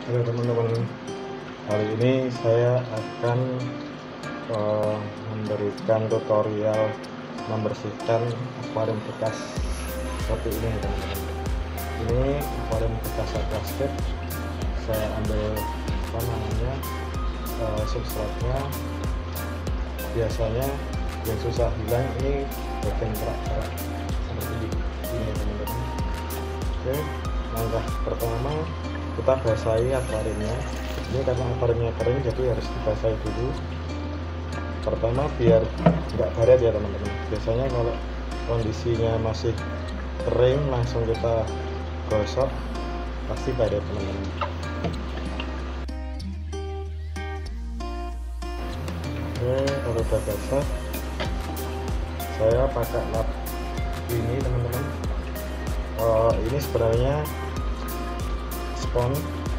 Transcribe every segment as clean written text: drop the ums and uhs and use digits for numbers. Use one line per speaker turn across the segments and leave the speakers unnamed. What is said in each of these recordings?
Halo teman-teman, kali ini saya akan memberikan tutorial membersihkan akuarium bekas seperti ini teman-teman. Ini akuarium bekas plastik, saya ambil substratnya. Biasanya yang susah hilang ini bagian kerak-kerak seperti ini teman-teman. Oke, langkah pertama kita basahi akuariumnya. Ini karena akuariumnya kering jadi harus dibasahi dulu pertama biar nggak baret ya teman-teman. Biasanya kalau kondisinya masih kering langsung kita gosok pasti baret teman-teman. Oke, kalau udah basah saya pakai lap ini teman-teman. Ini sebenarnya spons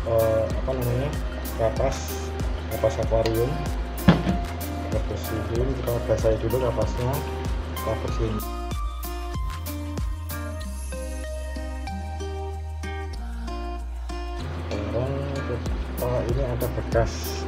kapas akuarium. Kita bersihin, kita basahi dulu kapasnya, kita bersihin. Sekarang ini ada bekas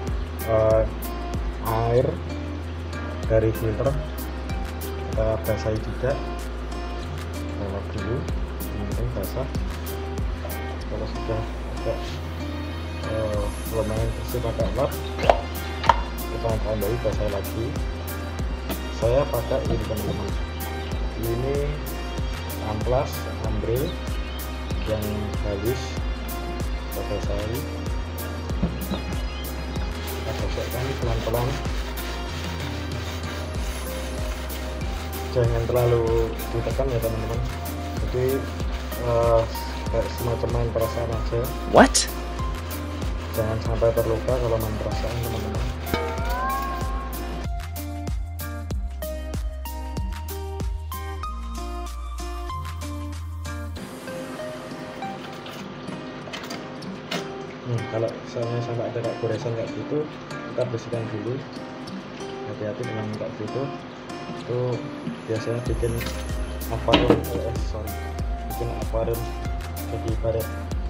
air dari filter, kita basahi juga. Kita lap dulu, ini basah. Kalau sudah agak lumayan bersih pakai lap, kita tambahi basah lagi. Saya pakai ini teman-teman, ini amplas ambril yang halus, kita basahi, kita gosokkan pelan-pelan, jangan terlalu ditekan ya teman-teman. Jadi kayak semacam main perasaan aja.
What?
Jangan sampai terluka kalau main perasaan teman-teman. Kalau misalnya sampai ada kayak goresan kayak gitu, kita bersihkan dulu. Hati-hati dengan kayak gitu, itu biasanya bikin akuarium jadi baret.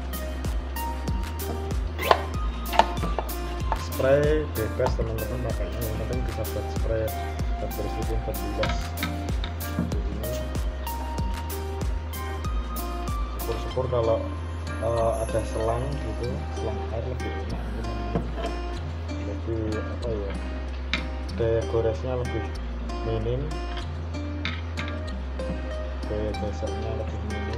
Spray bebas teman-teman, makanya yang penting bisa buat spray, buat bersihin, buat bilas. Ini syukur-syukur kalau ada selang gitu, selang air lebih enak, lebih daya goresnya lebih minim, daya gosoknya lebih minim.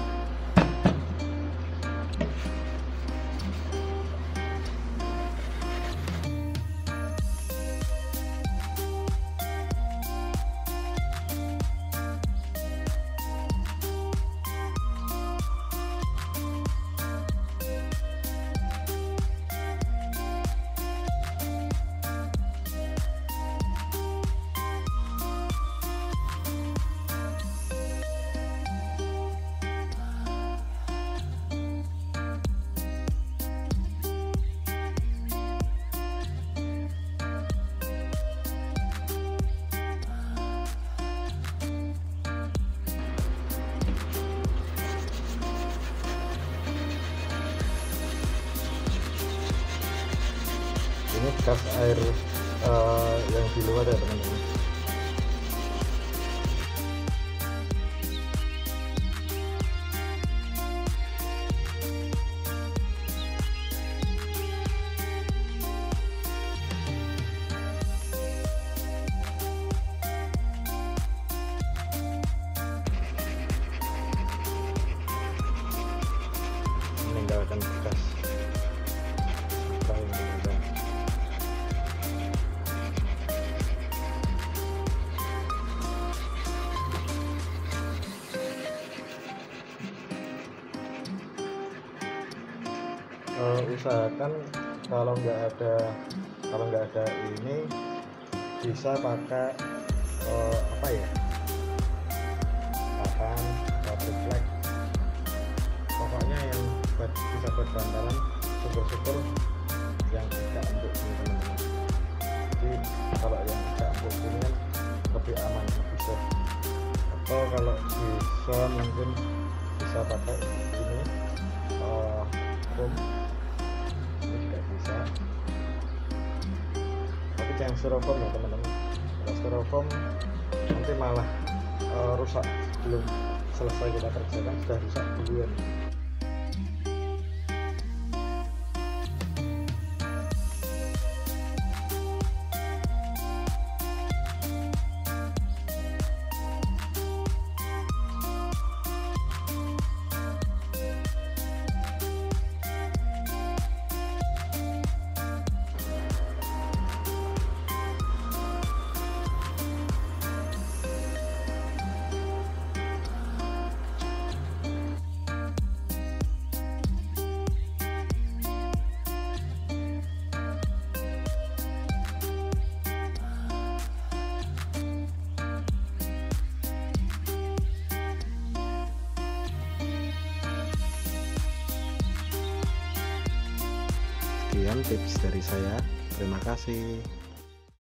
Ini bekas air yang di luar ya teman-teman. Meninggalkan bekas kain teman-teman. Usahakan kalau nggak ada ini bisa pakai papan atau triplek, pokoknya yang bisa buat bantalan. Syukur-syukur yang agak empuk ini teman-teman. Jadi kalau yang agak empuk ini kan lebih aman, lebih safe. Atau kalau bisa mungkin bisa pakai ini foam yang styrofoam ya teman-teman. Kalau styrofoam nanti malah rusak, belum selesai kita kerjakan sudah rusak duluan. Sekian tips dari saya. Terima kasih.